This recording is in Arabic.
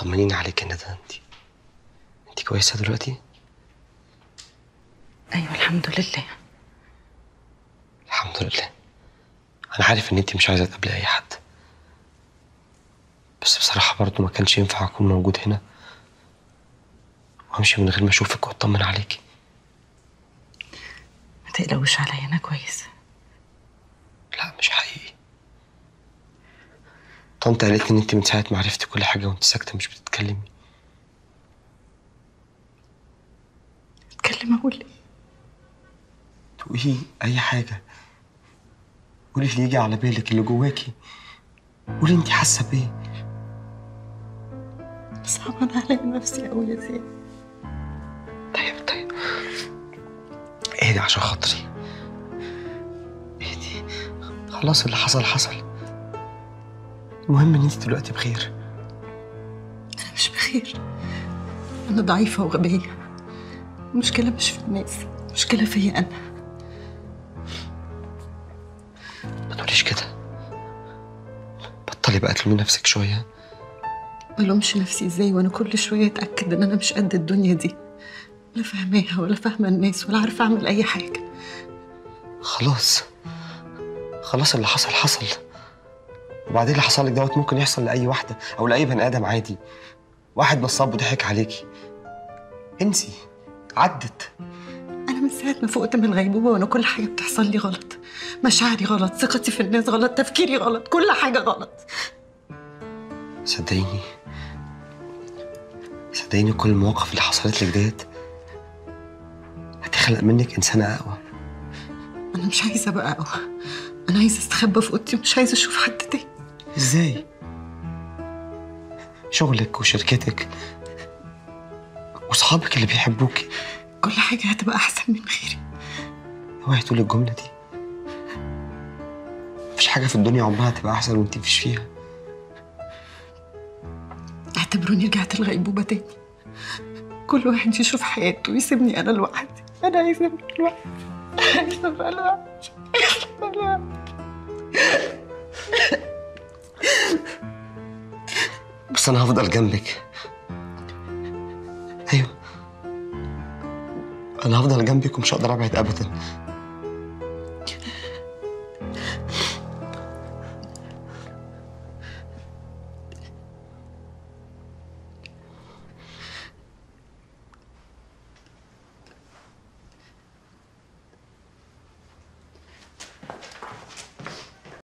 طمنيني عليك يا ندى. انت كويسه دلوقتي؟ ايوه الحمد لله. الحمد لله. انا عارف ان انت مش عايزه تقابلي اي حد، بس بصراحه برضه ما كانش ينفع اكون موجود هنا وامشي من غير ما اشوفك واطمن عليكي. ما تقلقوش عليا، انا كويسه. لا مش حقيقي. طنط قالت لي ان انت من ساعه ما عرفتي كل حاجه وانت ساكته مش بتتكلمي. اتكلم اقول ايه؟ تقولي اي حاجه، قولي اللي يجي على بالك، اللي جواكي. قولي انت حاسه بايه. صعبان عليا نفسي قوي يا زين. طيب اهدي عشان خاطري. اهدي. خلاص اللي حصل حصل. المهم ان انت دلوقتي بخير. انا مش بخير، انا ضعيفه وغبيه. المشكله مش في الناس، المشكله فيا انا. ما تقوليش كده. بطلي بقى تلومي نفسك شويه. ملومش نفسي ازاي وانا كل شويه اتاكد ان انا مش قد الدنيا دي، لا فاهماها ولا فاهمه الناس ولا عارفه اعمل اي حاجه. خلاص اللي حصل حصل. وبعدين اللي حصل لك دوت ممكن يحصل لاي واحده او لاي بني ادم عادي. واحد نصاب وضحك عليكي، انسي، عدت. انا من ساعه ما فقت من الغيبوبه وانا كل حاجه بتحصل لي غلط. مشاعري غلط، ثقتي في الناس غلط، تفكيري غلط، كل حاجه غلط. صدقيني كل المواقف اللي حصلت لك ديت هتخلق منك انسانه اقوى. انا مش عايزه ابقى اقوى، انا عايزه استخبى في اوضتي ومش عايزه اشوف حد تاني. ازاي؟ شغلك وشركتك واصحابك اللي بيحبوكي، كل حاجه هتبقى احسن من غيري. اوعي تقولي الجمله دي. مفيش حاجه في الدنيا عمرها هتبقى احسن وانت مش فيها. اعتبروني رجعت الغيبوبه تاني. كل واحد يشوف حياته ويسيبني انا لوحدي. انا عايزه ابقى لوحدي، عايزه ابقى لوحدي، عايزه ابقى لوحدي. بس انا هفضل جنبك. ايوه انا هفضل جنبك ومش هقدر ابعد ابدا.